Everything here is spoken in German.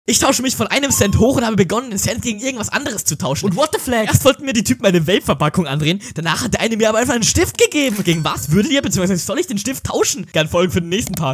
Ich tausche mich von einem Cent hoch und habe begonnen, den Cent gegen irgendwas anderes zu tauschen. Und what the flag? Erst wollten mir die Typen eine Vape-Verpackung andrehen, danach hat der eine mir aber einfach einen Stift gegeben. Gegen was würdet ihr, beziehungsweise soll ich den Stift tauschen? Gern folgen für den nächsten Part.